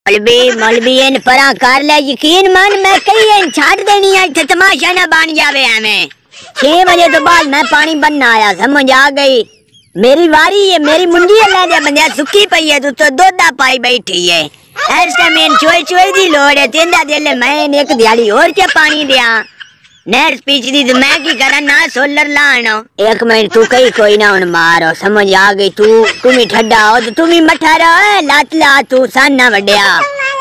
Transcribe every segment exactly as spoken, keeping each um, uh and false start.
मौलवी मौलवी इन परा कर ले यकीन मन मैं कई इन छाट देनी है इत्थे तमाशा ना बन जावे हमें। छह बजे तो बाद मैं पानी बनना आया समझ आ गई मेरी वारी है मेरी मुंडी अल्लाह दे बंदे सुक्की पई है तू तो दोदा पाई बैठी है इस टाइम इन चोई चोई दी लोड़ है तेंदा दिल मैं एक दिहाड़ी और क्या पानी दिया नहर पीछ दी तो मैं की करा ना सोलर लानो एक मिनट तू कहीं कोई ना उन मारो समझ आ गई तू तुम ही ठड्डा हो तो तुम ही मठा रहो लात ला तू साना वड्या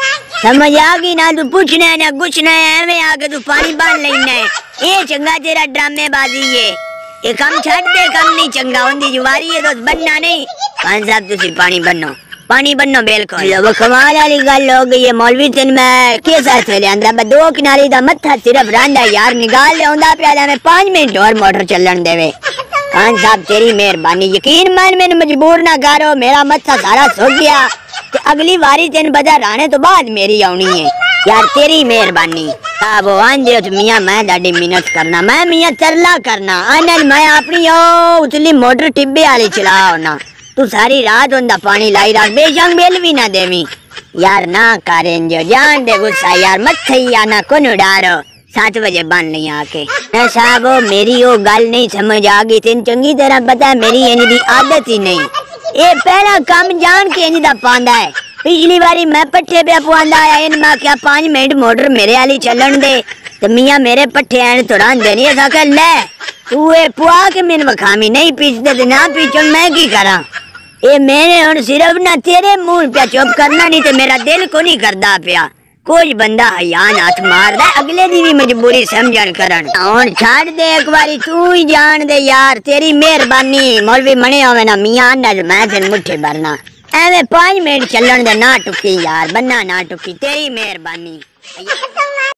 समझ आ गई ना तू पूछना है ना गुछना है एवं आके तू पानी बांध लेना है ये चंगा तेरा ड्रामेबाजी है ये कम छड़ दे कम नहीं चंगा होंदी जुवारी है तो बनना नहीं खान साहब तुसी पानी बनो पानी बनो बिल्कुल वो कमाल वाली गल हो गई है मौलवी तेन मैं किस ऐसे लियांदा मैं दो किनारे दा मत्था सिर्फ रांदा यार निकाल लियांदा प्याला में पांच मिनट और मोटर चलन देवे खान साहब तेरी मेहरबानी यकीन मान मैंने मजबूर ना करो मेरा मत्था सारा सो गया तो अगली बारी तेन बजा राने तो बाद मेरी आनी है यार तेरी मेहरबानी अब आंदे तो मियां मैं दादी मिन्नत करना मैं मियां तरला करना आनल मैं अपनी ओ उतली मोटर टिब्बे वाली चलाओ ना तू सारी रात उनदा पानी लाई रख बेशक बेल भी ना देवी यार ना करें जो जान दे गुस्सा यार मत थई आना कोन डारो सात बजे बन ली आके मैं साहब मेरी वो गल नहीं समझ आ गई तेन चंगी तरह पता है मेरी इंज दी आदत ही नहीं ये पहला काम जान के इंज दा पांदा है पिछली बारी मैं पट्ठे पे पवांदा आया इन मैं क्या पांच मिनट मोटर मेरे वाली चलन दे तो मियां मेरे पट्ठे आने तो रान देनी ऐसा कर ले तू ये पुआ के मैंने बखामी नहीं पीछते तो ना पीछो मैं की करा ये मैंने हुन सिर्फ ना तेरे मुंह पे चुप करना नहीं तो मेरा दिल को नहीं करदा पिया कोई बंदा हयान हाथ मार दे अगले दी भी मजबूरी समझन करन हुन छाड़ दे एक बारी तू ही जान दे यार तेरी मेहरबानी मौलवी मने होवे ना मियां ना मैं तेन मुट्ठे भरना एवं पांच मिनट चलन दे ना टुकी यार बन्ना ना टुकी तेरी मेहरबानी।